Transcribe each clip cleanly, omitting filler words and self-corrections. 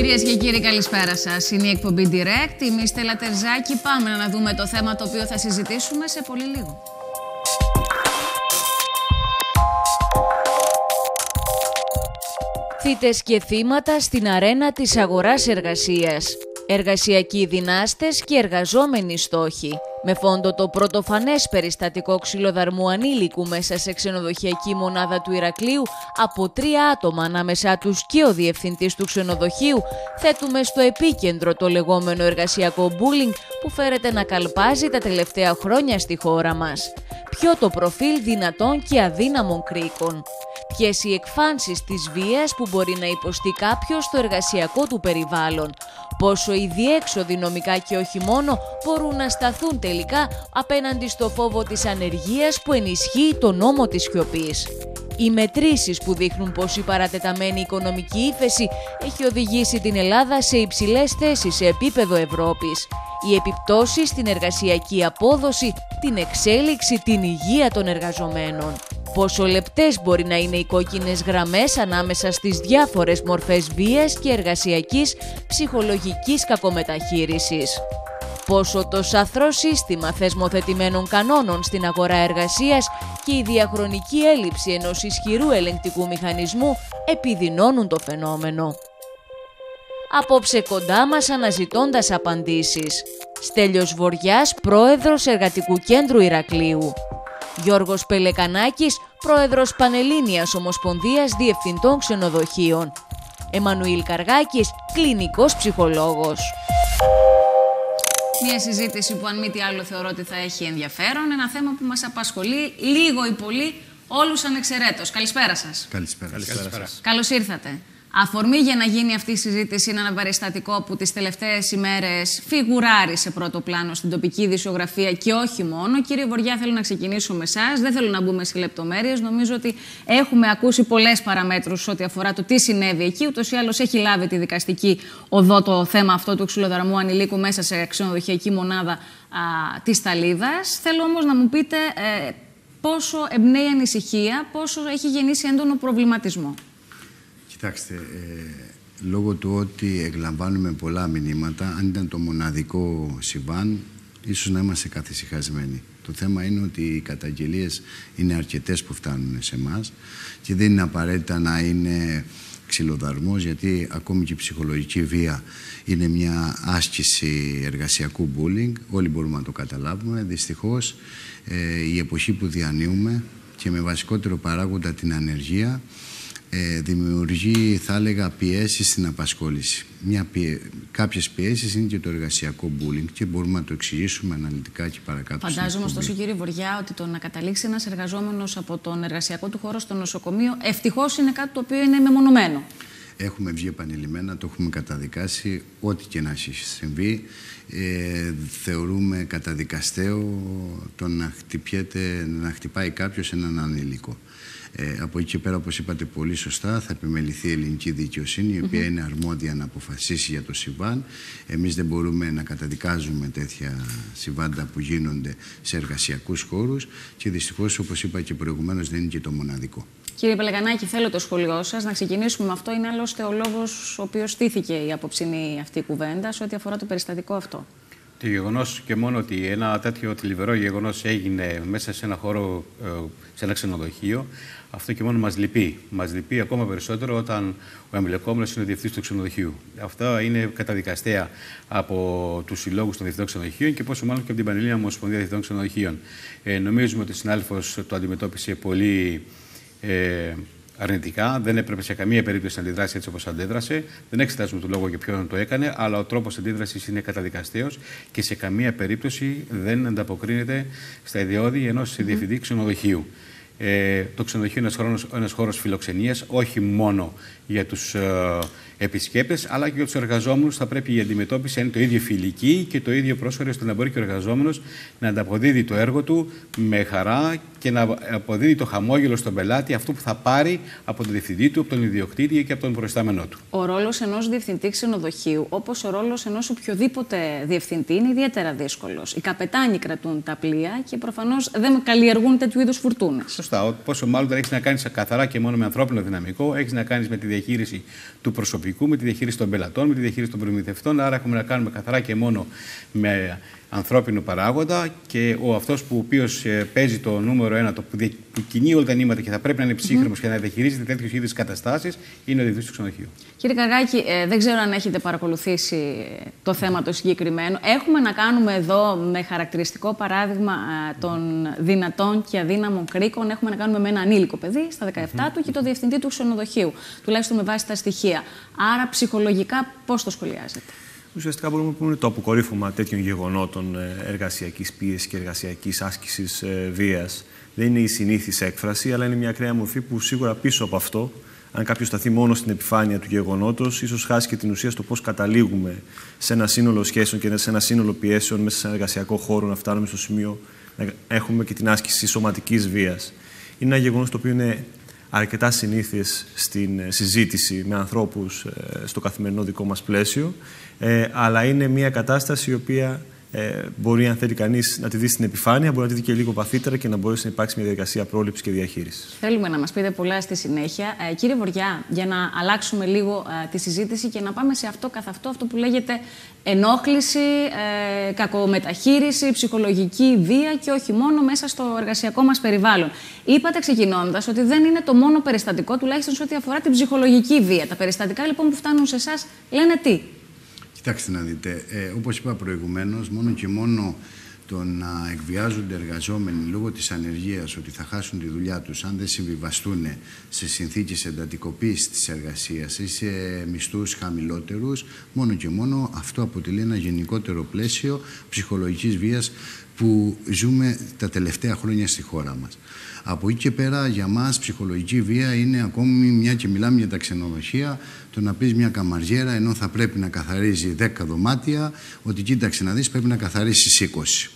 Κυρίες και κύριοι, καλησπέρα σας. Είναι η εκπομπή Direct. Είμαι η Στέλλα Τερζάκη. Πάμε να δούμε το θέμα το οποίο θα συζητήσουμε σε πολύ λίγο. Θύτες και θύματα στην αρένα της αγοράς εργασίας. Εργασιακοί δυνάστες και εργαζόμενοι στόχοι. Με φόντο το πρωτοφανές περιστατικό ξυλοδαρμού ανήλικου μέσα σε ξενοδοχειακή μονάδα του Ηρακλείου από 3 άτομα, ανάμεσά τους και ο διευθυντής του ξενοδοχείου, θέτουμε στο επίκεντρο το λεγόμενο εργασιακό bullying που φέρεται να καλπάζει τα τελευταία χρόνια στη χώρα μας. Ποιο το προφίλ δυνατών και αδύναμων κρίκων. Ποιες οι εκφάνσεις της βίας που μπορεί να υποστεί κάποιος στο εργασιακό του περιβάλλον. Πόσο οι διέξοδοι νομικά και όχι μόνο μπορούν να σταθούν τελικά απέναντι στο φόβο της ανεργίας που ενισχύει το νόμο της σιωπής. Οι μετρήσεις που δείχνουν πως η παρατεταμένη οικονομική ύφεση έχει οδηγήσει την Ελλάδα σε υψηλές θέσεις σε επίπεδο Ευρώπης. Οι επιπτώσεις στην εργασιακή απόδοση, την εξέλιξη, την υγεία των εργαζομένων. Πόσο λεπτές μπορεί να είναι οι κόκκινες γραμμές ανάμεσα στις διάφορες μορφές βίας και εργασιακής ψυχολογικής κακομεταχείρισης. Πόσο το σαθρό σύστημα θεσμοθετημένων κανόνων στην αγορά εργασίας και η διαχρονική έλλειψη ενός ισχυρού ελεγκτικού μηχανισμού επιδεινώνουν το φαινόμενο. Απόψε κοντά μας αναζητώντας απαντήσεις. Στέλιος Βοριάς, πρόεδρος Εργατικού Κέντρου Ηρακλείου. Γιώργος Πελεκανάκης, πρόεδρος Πανελλήνιας Ομοσπονδίας Διευθυντών Ξενοδοχείων. Εμμανουήλ Καργάκης, κλινικός ψυχολόγος. Μια συζήτηση που αν μη τι άλλο θεωρώ ότι θα έχει ενδιαφέρον. Ένα θέμα που μας απασχολεί λίγο ή πολύ όλους ανεξαιρέτως. Καλησπέρα σας. Καλησπέρα. Καλώς ήρθατε. Αφορμή για να γίνει αυτή η συζήτηση είναι ένα περιστατικό που τις τελευταίες ημέρες φιγουράρει σε πρώτο πλάνο στην τοπική ειδησιογραφία και όχι μόνο. Κύριε Βοριά, θέλω να ξεκινήσω με εσάς. Δεν θέλω να μπούμε σε λεπτομέρειες. Νομίζω ότι έχουμε ακούσει πολλές παραμέτρους ό,τι αφορά το τι συνέβη εκεί. Ούτως ή άλλως έχει λάβει τη δικαστική οδό το θέμα αυτό του ξυλοδαρμού ανηλίκου μέσα σε ξενοδοχειακή μονάδα της Ταλίδας. Θέλω όμως να μου πείτε πόσο εμπνέει ανησυχία, πόσο έχει γεννήσει έντονο προβληματισμό. Κοιτάξτε, λόγω του ότι εκλαμβάνουμε πολλά μηνύματα, αν ήταν το μοναδικό συμβάν, ίσως να είμαστε καθησυχασμένοι. Το θέμα είναι ότι οι καταγγελίες είναι αρκετές που φτάνουν σε εμάς και δεν είναι απαραίτητα να είναι ξυλοδαρμός, γιατί ακόμη και η ψυχολογική βία είναι μια άσκηση εργασιακού bullying. Όλοι μπορούμε να το καταλάβουμε. Δυστυχώς, η εποχή που διανύουμε και με βασικότερο παράγοντα την ανεργία, δημιουργεί, θα έλεγα, πιέσεις στην απασχόληση. Κάποιες πιέσεις είναι και το εργασιακό bullying και μπορούμε να το εξηγήσουμε αναλυτικά και παρακάτω. Φαντάζομαι, ωστόσο, κύριε Βοριά, ότι το να καταλήξει ένας εργαζόμενος από τον εργασιακό του χώρο στο νοσοκομείο ευτυχώς είναι κάτι το οποίο είναι μεμονωμένο. Έχουμε βγει επανειλημμένα, το έχουμε καταδικάσει, ό,τι και να έχει συμβεί. Θεωρούμε καταδικαστέο το να χτυπάει κάποιος έναν ανήλικο. Από εκεί και πέρα, όπως είπατε πολύ σωστά, θα επιμεληθεί η ελληνική δικαιοσύνη, η οποία είναι αρμόδια να αποφασίσει για το συμβάν. Εμείς δεν μπορούμε να καταδικάζουμε τέτοια συμβάντα που γίνονται σε εργασιακούς χώρους και δυστυχώς, όπως είπα και προηγουμένως, δεν είναι και το μοναδικό. Κύριε Πελεκανάκη, θέλω το σχόλιο σας. Να ξεκινήσουμε με αυτό. Είναι άλλωστε ο λόγος ο οποίος στήθηκε η απόψινή αυτή κουβέντα σε ό,τι αφορά το περιστατικό αυτό. Το γεγονός και μόνο ότι ένα τέτοιο θλιβερό γεγονός έγινε μέσα σε ένα χώρο, σε ένα ξενοδοχείο, αυτό και μόνο μας λυπεί. Μας λυπεί ακόμα περισσότερο όταν ο εμπλεκόμενος είναι ο διευθυντής του ξενοδοχείου. Αυτά είναι καταδικαστέα από τους συλλόγους των διευθυντών ξενοδοχείων και πόσο μάλλον και από την Πανελλήνια Ομοσπονδία Διευθυντών Ξενοδοχείων. Νομίζουμε ότι ο συνάδελφος το αντιμετώπισε πολύ αρνητικά. Δεν έπρεπε σε καμία περίπτωση να αντιδράσει έτσι όπως αντέδρασε. Δεν εξετάζουμε τον λόγο για ποιον το έκανε, αλλά ο τρόπος αντίδρασης είναι καταδικαστέος και σε καμία περίπτωση δεν ανταποκρίνεται στα ιδιώδη ενός διευθυντή ξενοδοχείου. Το ξενοδοχείο είναι ένας χώρος φιλοξενίας, όχι μόνο για τους επισκέπτες, αλλά και για τους εργαζόμενους. Θα πρέπει η αντιμετώπιση να είναι το ίδιο φιλική και το ίδιο πρόσφορο, ώστε να μπορεί και ο εργαζόμενος να ανταποδίδει το έργο του με χαρά και να αποδίδει το χαμόγελο στον πελάτη, αυτό που θα πάρει από τον διευθυντή του, από τον ιδιοκτήτη και από τον προϊστάμενό του. Ο ρόλος ενός διευθυντή ξενοδοχείου, όπως ο ρόλος ενός οποιοδήποτε διευθυντή, είναι ιδιαίτερα δύσκολος. Οι καπετάνοι κρατούν τα πλοία και προφανώς δεν καλλιεργούν τέτοιου είδους φουρτούνες. σωστά. Πόσο μάλλον δεν έχει να κάνει καθαρά και μόνο με ανθρώπινο δυναμικό, έχει να κάνει με τη διαχείριση του προσωπικού, με τη διαχείριση των πελατών, με τη διαχείριση των προμηθευτών. Άρα έχουμε να κάνουμε καθαρά και μόνο με ανθρώπινο παράγοντα και αυτός που ο οποίος παίζει το νούμερο 1, που κινεί όλα τα νήματα και θα πρέπει να είναι ψύχρεμος και να διαχειρίζεται τέτοιου είδους καταστάσεις, είναι ο διευθυντής του ξενοδοχείου. Κύριε Καγάκη, δεν ξέρω αν έχετε παρακολουθήσει το θέμα το συγκεκριμένο. Έχουμε να κάνουμε εδώ με χαρακτηριστικό παράδειγμα των δυνατών και αδύναμων κρίκων. Έχουμε να κάνουμε με ένα ανήλικο παιδί στα 17 του και το διευθυντή του ξενοδοχείου, τουλάχιστον με βάση τα στοιχεία. Άρα, ψυχολογικά, πώς το σχολιάζετε? Ουσιαστικά μπορούμε να πούμε το αποκορύφωμα τέτοιων γεγονότων εργασιακής πίεσης και εργασιακής άσκησης βίας. Δεν είναι η συνήθις έκφραση, αλλά είναι μια ακραία μορφή που σίγουρα πίσω από αυτό, αν κάποιος σταθεί μόνο στην επιφάνεια του γεγονότος, ίσως χάσει και την ουσία στο πώς καταλήγουμε σε ένα σύνολο σχέσεων και σε ένα σύνολο πιέσεων μέσα σε ένα εργασιακό χώρο, να φτάνουμε στο σημείο να έχουμε και την άσκηση σωματικής βίας. Είναι ένα γεγονός το οποίο είναι αρκετά συνήθειες στην συζήτηση με ανθρώπους στο καθημερινό δικό μας πλαίσιο, αλλά είναι μια κατάσταση η οποία μπορεί, αν θέλει κανείς, να τη δει στην επιφάνεια, μπορεί να τη δει και λίγο βαθύτερα και να μπορέσει να υπάρξει μια διαδικασία πρόληψης και διαχείρισης. Θέλουμε να μας πείτε πολλά στη συνέχεια. Κύριε Βοριά, για να αλλάξουμε λίγο τη συζήτηση και να πάμε σε αυτό καθ' αυτό που λέγεται ενόχληση, κακομεταχείριση, ψυχολογική βία και όχι μόνο μέσα στο εργασιακό μας περιβάλλον. Είπατε ξεκινώντας ότι δεν είναι το μόνο περιστατικό, τουλάχιστον σε ό,τι αφορά την ψυχολογική βία. Τα περιστατικά λοιπόν που φτάνουν σε εσάς λένε τι? Κοιτάξτε να δείτε, όπως είπα προηγουμένως, μόνο και μόνο το να εκβιάζονται εργαζόμενοι λόγω της ανεργίας, ότι θα χάσουν τη δουλειά τους αν δεν συμβιβαστούν σε συνθήκες εντατικοποίησης της εργασίας ή σε μισθούς χαμηλότερους, μόνο και μόνο αυτό αποτελεί ένα γενικότερο πλαίσιο ψυχολογικής βίας που ζούμε τα τελευταία χρόνια στη χώρα μας. Από εκεί και πέρα, για μας, ψυχολογική βία είναι ακόμη, μια και μιλάμε για τα ξενοδοχεία, το να πεις μια καμαριέρα, ενώ θα πρέπει να καθαρίζει 10 δωμάτια, ότι κοίταξε να δεις, πρέπει να καθαρίσεις 20.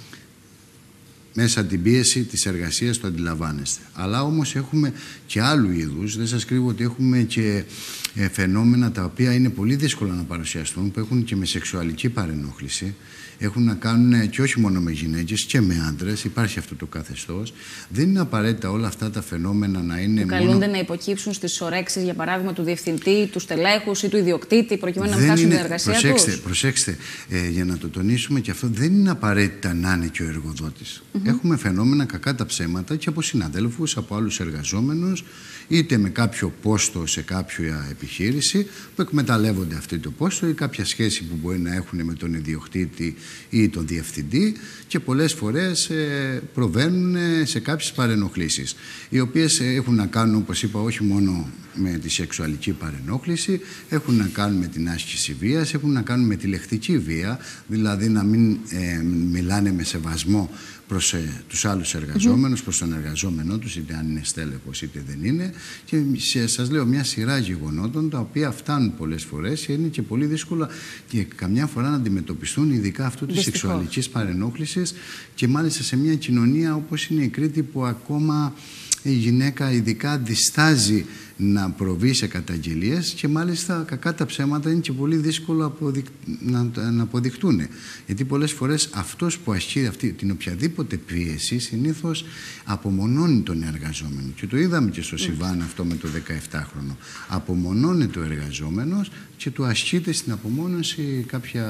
Μέσα την πίεση της εργασίας το αντιλαμβάνεστε. Αλλά όμως έχουμε και άλλου είδους, δεν σας κρύβω ότι έχουμε και φαινόμενα τα οποία είναι πολύ δύσκολα να παρουσιαστούν, που έχουν και με σεξουαλική παρενόχληση, έχουν να κάνουν και όχι μόνο με γυναίκες και με άντρες, υπάρχει αυτό το καθεστώς. Δεν είναι απαραίτητα όλα αυτά τα φαινόμενα να είναι που καλούνται να υποκύψουν στις ορέξεις, για παράδειγμα, του διευθυντή, του στελέχους ή του ιδιοκτήτη, προκειμένου να βγάλουν την εργασία τους. Προσέξτε, για να το τονίσουμε και αυτό, δεν είναι απαραίτητα να είναι και ο εργοδότης. Έχουμε φαινόμενα, κακά τα ψέματα, και από συναδέλφους, από άλλους εργαζόμενους, είτε με κάποιο πόστο σε κάποια επιχείρηση, που εκμεταλλεύονται αυτό το πόστο ή κάποια σχέση που μπορεί να έχουν με τον ιδιοκτήτη ή τον διευθυντή, και πολλές φορές προβαίνουν σε κάποιες παρενοχλήσεις, οι οποίες έχουν να κάνουν, όπως είπα, όχι μόνο με τη σεξουαλική παρενόχληση, έχουν να κάνουν με την άσκηση βίας, έχουν να κάνουν με τη λεκτική βία, δηλαδή να μην μιλάνε με σεβασμό προς τους άλλους εργαζόμενους, προς τον εργαζόμενό τους, είτε αν είναι στέλεχος είτε δεν είναι. Και σας λέω μια σειρά γεγονότων τα οποία φτάνουν πολλές φορές και είναι και πολύ δύσκολα και καμιά φορά να αντιμετωπιστούν, ειδικά αυτού της σεξουαλικής παρενόχλησης, και μάλιστα σε μια κοινωνία όπως είναι η Κρήτη, που ακόμα η γυναίκα ειδικά διστάζει να προβεί σε καταγγελίες, και μάλιστα, κακά τα ψέματα, είναι και πολύ δύσκολο να αποδειχτούν. Γιατί πολλές φορές αυτός που ασκεί αυτή την οποιαδήποτε πίεση συνήθως απομονώνει τον εργαζόμενο. Και το είδαμε και στο Σιβάν αυτό με το 17χρονο. Απομονώνεται ο εργαζόμενος και του ασκείται στην απομόνωση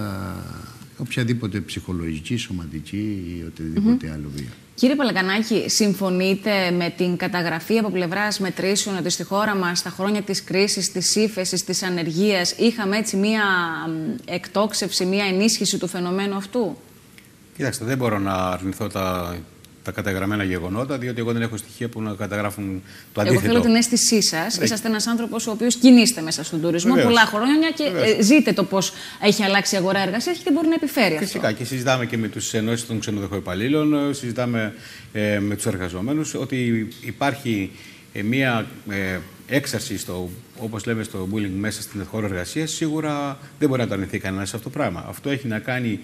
οποιαδήποτε ψυχολογική, σωματική ή οτιδήποτε άλλο βία. Κύριε Παλακανάκη, συμφωνείτε με την καταγραφή από πλευράς μετρήσεων ότι στη χώρα μας στα χρόνια της κρίσης, της ύφεσης, της ανεργίας είχαμε έτσι μία εκτόξευση, μία ενίσχυση του φαινομένου αυτού? Κοιτάξτε, δεν μπορώ να αρνηθώ τα καταγραμμένα γεγονότα, διότι εγώ δεν έχω στοιχεία που να καταγράφουν το αντίθετο. Εγώ θέλω την αίσθησή σας. Είσαστε ένας άνθρωπος ο οποίος κινείστε μέσα στον τουρισμό πολλά χρόνια και ζείτε το πώς έχει αλλάξει η αγορά εργασίας και τι μπορεί να επιφέρει αυτό. Φυσικά, και συζητάμε και με τους ενώσεις των ξενοδοχοϊπαλλήλων, συζητάμε με τους εργαζόμενους, ότι υπάρχει μία έξαρση, όπως λέμε, στο bullying μέσα στην χώρο εργασίας. Σίγουρα δεν μπορεί να το αρνηθεί κανένας αυτό το πράγμα. Αυτό έχει να κάνει,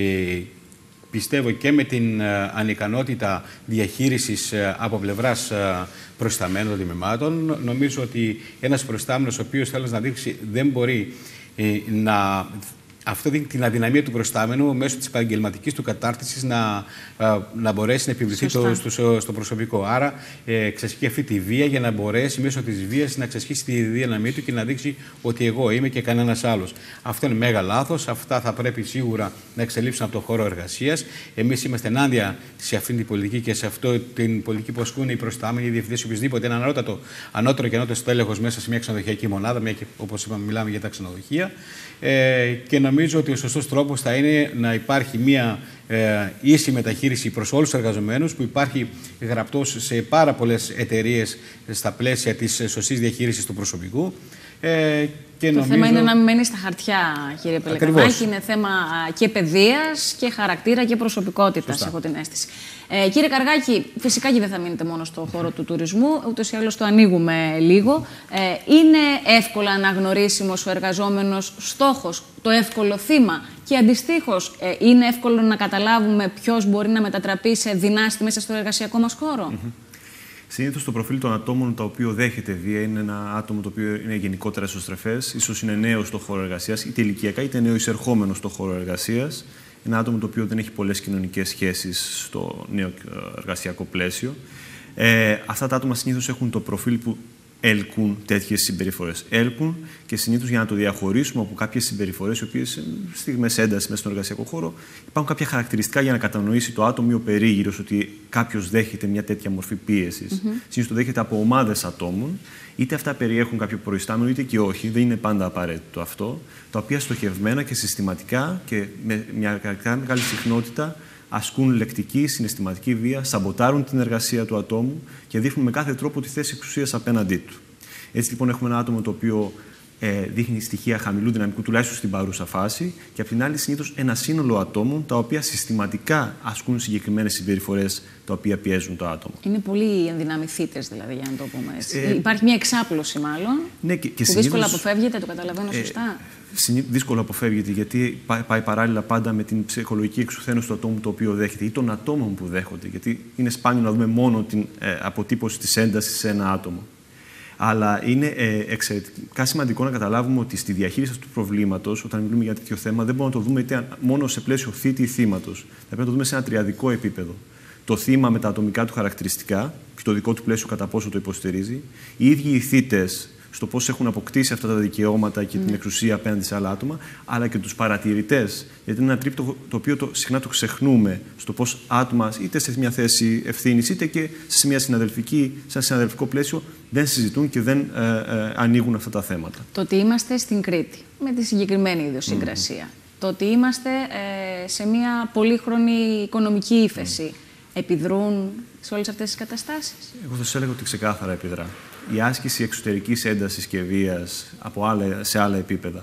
πιστεύω, και με την ανικανότητα διαχείρισης από πλευράς προϊσταμένων τμήματων. Νομίζω ότι ένας προϊστάμενος ο οποίος θέλει να δείξει δεν μπορεί να αυτό δείχνει την αδυναμία του προϊστάμενου μέσω της επαγγελματικής του κατάρτισης να μπορέσει να επιβληθεί στο προσωπικό. Άρα εξασκεί αυτή τη βία για να μπορέσει μέσω της βίας να εξασκήσει τη δύναμή του και να δείξει ότι εγώ είμαι και κανένας άλλος. Αυτό είναι μέγα λάθος. Αυτά θα πρέπει σίγουρα να εξελίψουν από το χώρο εργασίας. Εμείς είμαστε ενάντια σε αυτή την πολιτική και σε αυτή την πολιτική που ασκούν οι προϊστάμενοι, οι διευθυντές, οποιοδήποτε, ένα ανώτερο και ανώτερο στέλεχος μέσα σε μια ξενοδοχειακή μονάδα, όπως είπαμε, μιλάμε για τα ξενοδοχεία. Και νομίζω ότι ο σωστός τρόπος θα είναι να υπάρχει μια ίση μεταχείριση προς όλους τους εργαζομένους, που υπάρχει γραπτός σε πάρα πολλές εταιρείες στα πλαίσια της σωστής διαχείρισης του προσωπικού. Το θέμα είναι να μην μένει στα χαρτιά, κύριε Πελεκανάκη. Είναι θέμα και παιδείας και χαρακτήρα και προσωπικότητας, έχω την αίσθηση. Κύριε Καργάκη, φυσικά και δεν θα μείνετε μόνο στο χώρο του τουρισμού, ούτως ή άλλως το ανοίγουμε λίγο. Είναι εύκολα αναγνωρίσιμος ο εργαζόμενος στόχος, το εύκολο θύμα, και αντιστοίχως είναι εύκολο να καταλάβουμε ποιος μπορεί να μετατραπεί σε δυνάστη μέσα στο εργασιακό μας χώρο. Συνήθως το προφίλ των ατόμων το οποίο δέχεται βία είναι ένα άτομο το οποίο είναι γενικότερα εσωστρεφές, ίσως είναι νέο στο χώρο εργασίας, είτε ηλικιακά είτε νέο εισερχόμενο στο χώρο εργασίας. Ένα άτομο το οποίο δεν έχει πολλές κοινωνικές σχέσεις στο νέο εργασιακό πλαίσιο. Αυτά τα άτομα συνήθως έχουν το προφίλ που έλκουν τέτοιες συμπεριφορές. Έλκουν και συνήθως για να το διαχωρίσουμε από κάποιες συμπεριφορές, οι οποίες στιγμές έντασης μέσα στον εργασιακό χώρο, υπάρχουν κάποια χαρακτηριστικά για να κατανοήσει το άτομο ή ο περίγυρος ότι κάποιος δέχεται μια τέτοια μορφή πίεσης. Συνήθως το δέχεται από ομάδες ατόμων, είτε αυτά περιέχουν κάποιο προϊστάμενο είτε και όχι, δεν είναι πάντα απαραίτητο αυτό, τα οποία στοχευμένα και συστηματικά και με μια αρκετά μεγάλη συχνότητα ασκούν λεκτική, συναισθηματική βία, σαμποτάρουν την εργασία του ατόμου και δείχνουν με κάθε τρόπο τη θέση εξουσίας απέναντί του. Έτσι λοιπόν έχουμε ένα άτομο το οποίο δείχνει στοιχεία χαμηλού δυναμικού, τουλάχιστον στην παρούσα φάση, και απ' την άλλη συνήθως ένα σύνολο ατόμων τα οποία συστηματικά ασκούν συγκεκριμένες συμπεριφορές τα οποία πιέζουν το άτομο. Είναι πολύ ενδυνάμει θύτες, δηλαδή, για να το πούμε έτσι. Υπάρχει μια εξάπλωση, μάλλον, ναι, και που δύσκολα αποφεύγεται, το καταλαβαίνω σωστά. Δύσκολο αποφεύγεται, γιατί πάει παράλληλα πάντα με την ψυχολογική εξουθένωση του ατόμου το οποίο δέχεται ή των ατόμων που δέχονται. Γιατί είναι σπάνιο να δούμε μόνο την αποτύπωση της έντασης σε ένα άτομο. Αλλά είναι εξαιρετικά σημαντικό να καταλάβουμε ότι στη διαχείριση αυτού του προβλήματος, όταν μιλούμε για τέτοιο θέμα, δεν μπορούμε να το δούμε είτε μόνο σε πλαίσιο θήτη ή θύματος. Θα πρέπει να το δούμε σε ένα τριαδικό επίπεδο. Το θύμα με τα ατομικά του χαρακτηριστικά και το δικό του πλαίσιο κατά πόσο το υποστηρίζει, οι ίδιοι οι θύτες στο πώς έχουν αποκτήσει αυτά τα δικαιώματα και την εξουσία απέναντι σε άλλα άτομα, αλλά και τους παρατηρητές. Γιατί είναι ένα τρίπτο το οποίο συχνά το ξεχνούμε, στο πώς άτομα είτε σε μια θέση ευθύνης είτε και σε ένα συναδελφικό πλαίσιο δεν συζητούν και δεν ανοίγουν αυτά τα θέματα. Το ότι είμαστε στην Κρήτη με τη συγκεκριμένη ιδιοσυγκρασία, το ότι είμαστε σε μια πολύχρονη οικονομική ύφεση, επιδρούν σε όλες αυτές τις καταστάσεις? Εγώ θα σας έλεγα ότι ξεκάθαρα επιδρά. Η άσκηση εξωτερικής έντασης και βίας σε άλλα επίπεδα,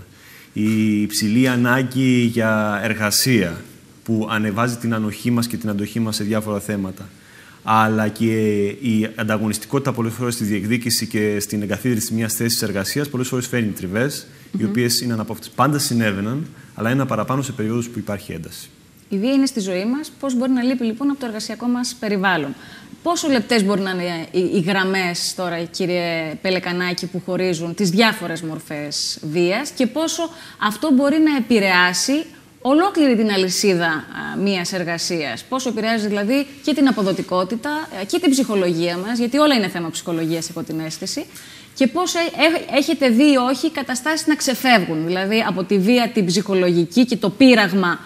η υψηλή ανάγκη για εργασία που ανεβάζει την ανοχή μας και την αντοχή μας σε διάφορα θέματα, αλλά και η ανταγωνιστικότητα πολλές φορές στη διεκδίκηση και στην εγκαθίδρυση μιας θέσης εργασίας πολλές φορές φέρνει τριβές, οι οποίες είναι αναπόφευκτες. Πάντα συνέβαιναν, αλλά είναι παραπάνω σε περίοδους που υπάρχει ένταση. Η βία είναι στη ζωή μας. Πώς μπορεί να λείπει λοιπόν από το εργασιακό μας περιβάλλον? Πόσο λεπτές μπορεί να είναι οι γραμμές τώρα, κύριε Πελεκανάκη, που χωρίζουν τις διάφορες μορφές βίας, και πόσο αυτό μπορεί να επηρεάσει ολόκληρη την αλυσίδα μιας εργασίας? Πόσο επηρεάζει δηλαδή και την αποδοτικότητα και την ψυχολογία μας, γιατί όλα είναι θέμα ψυχολογίας, έχω την αίσθηση, και πόσο έχετε δει ή όχι καταστάσεις να ξεφεύγουν, δηλαδή από τη βία την ψυχολογική και το πείραγμα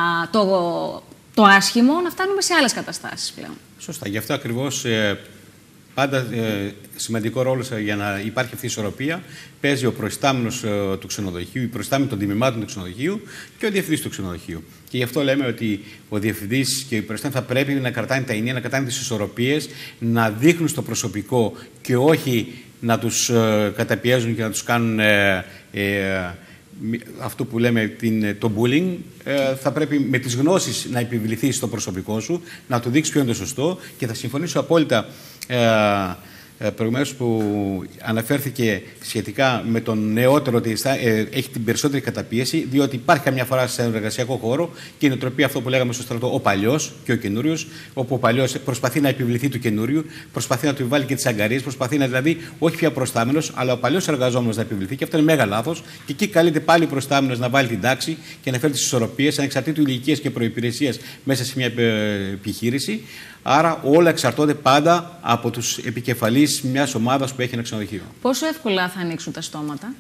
το άσχημο, να φτάνουμε σε άλλες καταστάσεις πλέον. Σωστά. Γι' αυτό ακριβώς πάντα σημαντικό ρόλο για να υπάρχει αυτή η ισορροπία παίζει ο προϊστάμενος του ξενοδοχείου, η προϊστάμενη των τιμημάτων του ξενοδοχείου και ο διευθυντής του ξενοδοχείου. Και γι' αυτό λέμε ότι ο διευθυντής και οι προϊστάμενοι θα πρέπει να κρατάνε τα ενία, να κρατάνε τις ισορροπίες, να δείχνουν στο προσωπικό και όχι να τους καταπιέζουν και να τους κάνουν αυτό που λέμε το bullying. Θα πρέπει με τις γνώσεις να επιβληθείς στο προσωπικό σου, να του δείξεις ποιο είναι το σωστό, και θα συμφωνήσω απόλυτα προηγουμένως που αναφέρθηκε σχετικά με τον νεότερο ότι έχει την περισσότερη καταπίεση, διότι υπάρχει καμιά φορά σε εργασιακό χώρο και η νοοτροπία αυτό που λέγαμε στο στρατό, ο παλιός και ο καινούριος, όπου ο παλιός προσπαθεί να επιβληθεί του καινούριου, προσπαθεί να του βάλει και τις αγκαρίες, προσπαθεί να δηλαδή όχι πια προστάμενος, αλλά ο παλιός εργαζόμενος να επιβληθεί, και αυτό είναι μέγα λάθος. Και εκεί καλείται πάλι ο προστάμενος να βάλει την τάξη και να φέρει τις ισορροπίες ανεξαρτήτου ηλικίας και προϋπηρεσίας μέσα σε μια επιχείρηση. Άρα όλα εξαρτώνται πάντα από τους επικεφαλείς μιας ομάδας που έχει ένα ξενοδοχείο. Πόσο εύκολα θα ανοίξουν τα στόματα?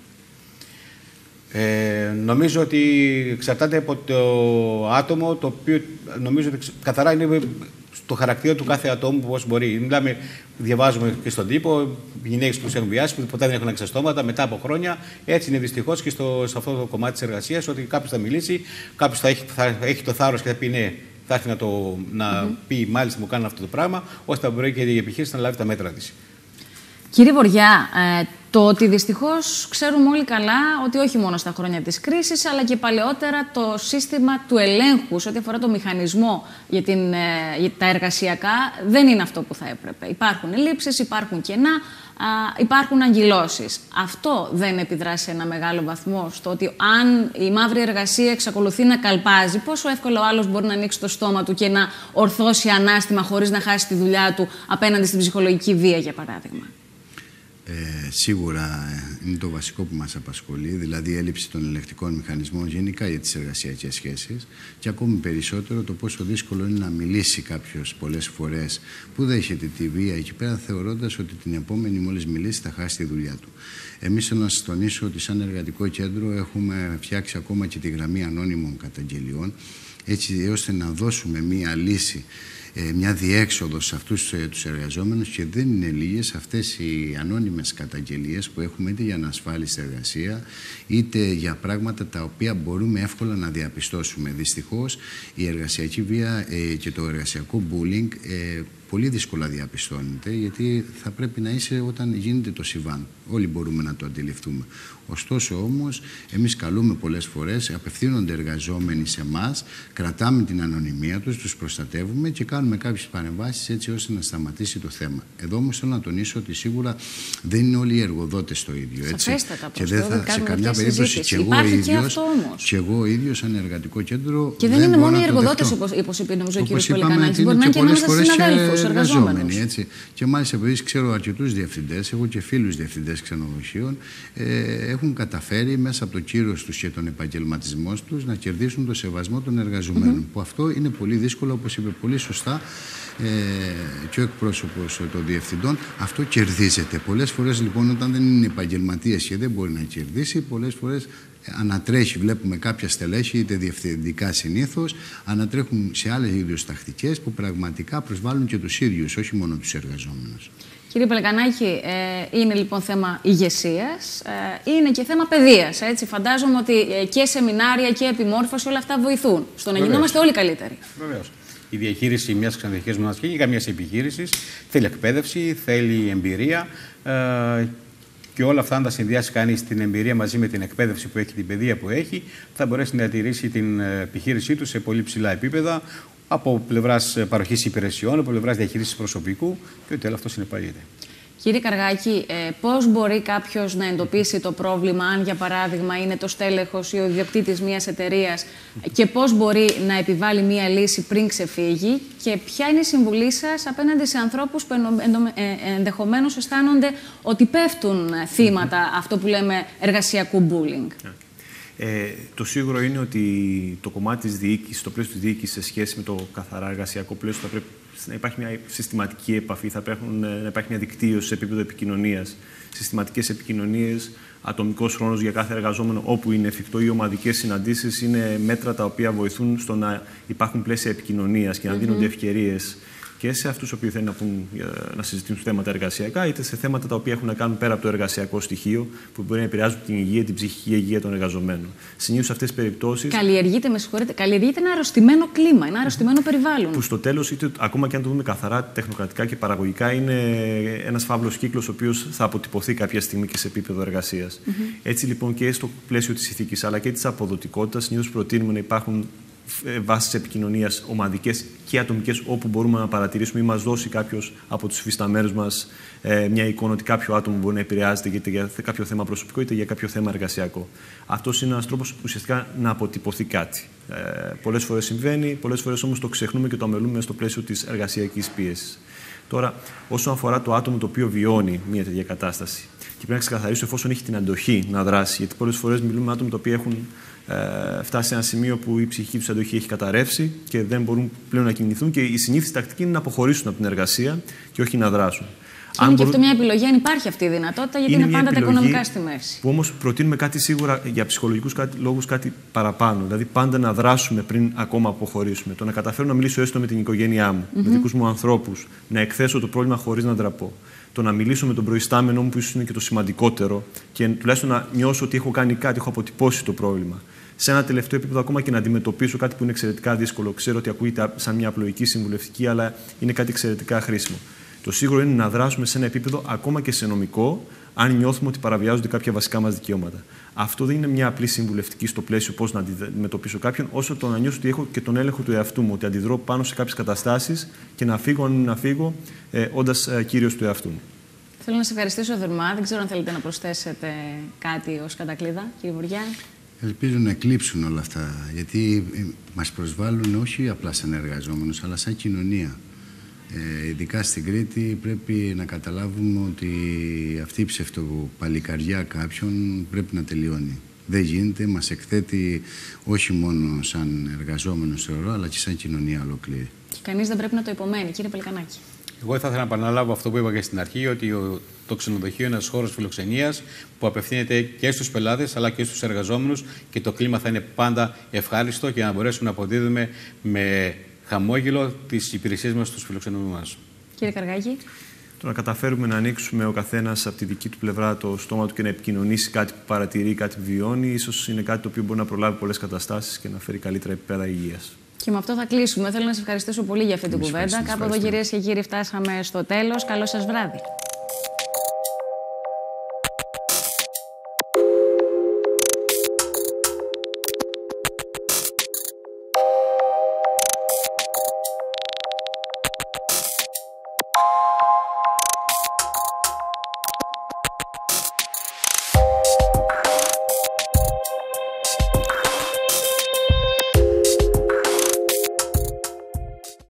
Νομίζω ότι εξαρτάται από το άτομο, το οποίο νομίζω ότι καθαρά είναι στο χαρακτήρα του κάθε ατόμου πώς μπορεί. Διαβάζουμε και στον τύπο γυναίκες που τους έχουν βιάσει, που ποτέ δεν έχουν ανοίξει στόματα μετά από χρόνια. Έτσι είναι δυστυχώς και σε αυτό το κομμάτι της εργασίας, ότι κάποιος θα μιλήσει, κάποιος θα έχει το θάρρος και θα πει ναι. Θα έρθει να πει, μάλιστα μου κάνουν αυτό το πράγμα, ώστε να μπορεί και η επιχείρηση να λάβει τα μέτρα της. Κύριε Βοριά, το ότι δυστυχώς ξέρουμε όλοι καλά ότι όχι μόνο στα χρόνια της κρίσης, αλλά και παλαιότερα το σύστημα του ελέγχου σε ό,τι αφορά το μηχανισμό για τα εργασιακά δεν είναι αυτό που θα έπρεπε. Υπάρχουν ελλείψεις, υπάρχουν κενά, υπάρχουν αγκυλώσεις. Αυτό δεν επιδρά σε ένα μεγάλο βαθμό στο ότι αν η μαύρη εργασία εξακολουθεί να καλπάζει, πόσο εύκολα ο άλλος μπορεί να ανοίξει το στόμα του και να ορθώσει ανάστημα χωρίς να χάσει τη δουλειά του απέναντι στην ψυχολογική βία, για παράδειγμα? Σίγουρα είναι το βασικό που μας απασχολεί, δηλαδή η έλλειψη των ελεκτικών μηχανισμών γενικά για τις εργασιακές σχέσεις, και ακόμη περισσότερο το πόσο δύσκολο είναι να μιλήσει κάποιος πολλές φορές που δέχεται τη βία εκεί πέρα, θεωρώντας ότι την επόμενη μόλις μιλήσει θα χάσει τη δουλειά του. Εμείς θέλω να σας τονίσω ότι σαν εργατικό κέντρο έχουμε φτιάξει ακόμα και τη γραμμή ανώνυμων καταγγελιών, έτσι ώστε να δώσουμε μία λύση, μια διέξοδο σε αυτούς τους εργαζόμενους, και δεν είναι λίγες αυτές οι ανώνυμες καταγγελίες που έχουμε, είτε για ανασφάλιστη εργασία είτε για πράγματα τα οποία μπορούμε εύκολα να διαπιστώσουμε. Δυστυχώς η εργασιακή βία και το εργασιακό bullying πολύ δύσκολα διαπιστώνεται, γιατί θα πρέπει να είσαι όταν γίνεται το συμβάν. Όλοι μπορούμε να το αντιληφθούμε. Ωστόσο όμως, εμείς καλούμε πολλές φορές, απευθύνονται εργαζόμενοι σε εμάς, κρατάμε την ανωνυμία τους, τους προστατεύουμε και κάνουμε κάποιες παρεμβάσεις έτσι ώστε να σταματήσει το θέμα. Εδώ όμως θέλω να τονίσω ότι σίγουρα δεν είναι όλοι οι εργοδότες το ίδιο. Έτσι. Σαφέστατα, και δεν θα, σε καμιά περίπτωση και εγώ ο ίδιος σαν εργατικό κέντρο. Και δεν είναι μόνο οι εργοδότες, όπως είπε νομίζω ο κ. Πολυκανάκης, μπορεί να είναι και ανάμεσα στους συναδέλφους, εργαζόμενους. Έτσι. Και μάλιστα, επειδή ξέρω αρκετούς διευθυντές, έχω και φίλους διευθυντές ξενοδοχείων, έχουν καταφέρει μέσα από το κύρος τους και τον επαγγελματισμό τους να κερδίσουν το σεβασμό των εργαζομένων. Που αυτό είναι πολύ δύσκολο, όπως είπε πολύ σωστά και ο εκπρόσωπος των διευθυντών, αυτό κερδίζεται. Πολλές φορές λοιπόν, όταν δεν είναι επαγγελματίες και δεν μπορεί να κερδίσει, πολλές φορές ανατρέχει. Βλέπουμε κάποια στελέχη, είτε διευθυντικά συνήθως, ανατρέχουν σε άλλες ίδιες τακτικές που πραγματικά προσβάλλουν και τους ίδιους, όχι μόνο τους εργαζόμενους. Κύριε Πολυκανάκη, είναι λοιπόν θέμα ηγεσίας, είναι και θέμα παιδείας. Έτσι. Φαντάζομαι ότι και σεμινάρια και επιμόρφωση, όλα αυτά βοηθούν στο να γινόμαστε όλοι καλύτεροι. Βεβαίως. Η διαχείριση μιας ξενοδοχειακής μονάδας και καμίας επιχείρησης θέλει εκπαίδευση, θέλει εμπειρία. Και όλα αυτά, αν τα συνδυάσει κανείς την εμπειρία μαζί με την εκπαίδευση που έχει, την παιδεία που έχει, θα μπορέσει να διατηρήσει την επιχείρησή του σε πολύ ψηλά επίπεδα, από πλευράς παροχής υπηρεσιών, από πλευράς διαχείρισης προσωπικού, και ότι όλο αυτό συνεπάγεται. Κύριε Καργάκη, πώς μπορεί κάποιος να εντοπίσει το πρόβλημα, αν για παράδειγμα είναι το στέλεχος ή ο ιδιοκτήτης μιας εταιρείας, και πώς μπορεί να επιβάλλει μια λύση πριν ξεφύγει, και ποια είναι η συμβουλή σας απέναντι σε ανθρώπους που ενδεχομένως αισθάνονται ότι πέφτουν θύματα αυτό που λέμε εργασιακού bullying? Το σίγουρο είναι ότι το κομμάτι της διοίκησης, το πλαίσιο της διοίκησης σε σχέση με το καθαρά εργασιακό πλαίσιο, θα πρέπει να υπάρχει μια συστηματική επαφή, θα πρέπει να υπάρχει μια δικτύωση σε επίπεδο επικοινωνίας, συστηματικές επικοινωνίες, ατομικός χρόνος για κάθε εργαζόμενο όπου είναι εφικτό, ή ομαδικές συναντήσεις είναι μέτρα τα οποία βοηθούν στο να υπάρχουν πλαίσια επικοινωνίας και να δίνονται ευκαιρίες και σε αυτούς οι οποίοι θέλουν να συζητήσουν θέματα εργασιακά, είτε σε θέματα τα οποία έχουν να κάνουν πέρα από το εργασιακό στοιχείο, που μπορεί να επηρεάζουν την υγεία, την ψυχική υγεία των εργαζομένων. Συνήθως σε αυτές τις περιπτώσεις. Καλλιεργείται ένα αρρωστημένο κλίμα, ένα αρρωστημένο περιβάλλον. Που στο τέλος, ακόμα και αν το δούμε καθαρά τεχνοκρατικά και παραγωγικά, είναι ένας φαύλος κύκλος, ο οποίος θα αποτυπωθεί κάποια στιγμή και σε επίπεδο εργασίας. Έτσι λοιπόν, και στο πλαίσιο της ηθικής αλλά και της αποδοτικότητας, συνήθως προτείνουμε να υπάρχουν βάσεις επικοινωνίας ομαδικές και ατομικές, όπου μπορούμε να παρατηρήσουμε ή μας δώσει κάποιος από τους υφισταμένους μας μια εικόνα ότι κάποιο άτομο μπορεί να επηρεάζεται είτε για κάποιο θέμα προσωπικό είτε για κάποιο θέμα εργασιακό. Αυτός είναι ένας τρόπος ουσιαστικά να αποτυπωθεί κάτι. Πολλές φορές συμβαίνει, πολλές φορές όμως το ξεχνούμε και το αμελούμε στο πλαίσιο της εργασιακής πίεσης. Τώρα, όσον αφορά το άτομο το οποίο βιώνει μια τέτοια κατάσταση, και πρέπει να ξεκαθαρίσω εφόσον έχει την αντοχή να δράσει, γιατί πολλές φορές μιλούμε με άτομα τα οποία έχουν φτάσει σε ένα σημείο που η ψυχική τους αντοχή έχει καταρρεύσει και δεν μπορούν πλέον να κινηθούν, και η συνήθις τακτική είναι να αποχωρήσουν από την εργασία και όχι να δράσουν. Είναι και αυτό μια επιλογή, αν υπάρχει αυτή η δυνατότητα, γιατί είναι πάντα τα οικονομικά στη μέση. Που όμως προτείνουμε κάτι σίγουρα για ψυχολογικούς λόγους, κάτι παραπάνω. Δηλαδή, πάντα να δράσουμε πριν ακόμα αποχωρήσουμε. Το να καταφέρω να μιλήσω έστω με την οικογένειά μου, με δικούς μου ανθρώπους, να εκθέσω το πρόβλημα χωρίς να ντραπώ. Το να μιλήσω με τον προϊστάμενό μου, που ίσως είναι και το σημαντικότερο, και τουλάχιστον να νιώσω ότι έχω κάνει κάτι, έχω αποτυπώσει το πρόβλημα. Σε ένα τελευταίο επίπεδο, ακόμα και να αντιμετωπίσω κάτι που είναι εξαιρετικά δύσκολο. Ξέρω ότι ακούγεται σαν μια απλοϊκή συμβουλευτική, αλλά είναι κάτι εξαιρετικά χρήσιμο. Το σίγουρο είναι να δράσουμε σε ένα επίπεδο ακόμα και σε νομικό, αν νιώθουμε ότι παραβιάζονται κάποια βασικά μας δικαιώματα. Αυτό δεν είναι μια απλή συμβουλευτική στο πλαίσιο πώς να αντιμετωπίσω κάποιον, όσο το να νιώσω ότι έχω και τον έλεγχο του εαυτού μου, ότι αντιδρώ πάνω σε κάποιες καταστάσεις και να φύγω, αν είναι να φύγω, όντας κύριος του εαυτού μου. Θέλω να σε ευχαριστήσω θερμά. Δεν ξέρω αν θέλετε να προσθέσετε κάτι ως κατακλείδα, κύριε Βοριά. Ελπίζω να εκλείψουν όλα αυτά, γιατί μας προσβάλλουν όχι απλά σαν εργαζόμενους, αλλά σαν κοινωνία. Ειδικά στην Κρήτη πρέπει να καταλάβουμε ότι αυτή η ψευτοπαλικαριά κάποιων πρέπει να τελειώνει. Δεν γίνεται, μας εκθέτει όχι μόνο σαν εργαζόμενος θεωρώ, αλλά και σαν κοινωνία ολόκληρη. Και κανείς δεν πρέπει να το υπομένει, κύριε Πελικανάκη. Εγώ θα ήθελα να επαναλάβω αυτό που είπα και στην αρχή, ότι το ξενοδοχείο είναι ένας χώρος φιλοξενίας που απευθύνεται και στους πελάτες αλλά και στους εργαζόμενους, και το κλίμα θα είναι πάντα ευχάριστο και να μπορέσουμε να αποδίδουμε με χαμόγελο τις υπηρεσίες μας στους φιλοξενούμενους μας. Κύριε Καργάκη. Το να καταφέρουμε να ανοίξουμε ο καθένας από τη δική του πλευρά το στόμα του και να επικοινωνήσει κάτι που παρατηρεί, κάτι που βιώνει, ίσως είναι κάτι το οποίο μπορεί να προλάβει πολλές καταστάσεις και να φέρει καλύτερα επίπεδα υγείας. Και με αυτό θα κλείσουμε. Θέλω να σας ευχαριστήσω πολύ για αυτή την κουβέντα. Κάπου εδώ, κυρίες και κύριοι, φτάσαμε στο τέλος. Καλό σας βράδυ.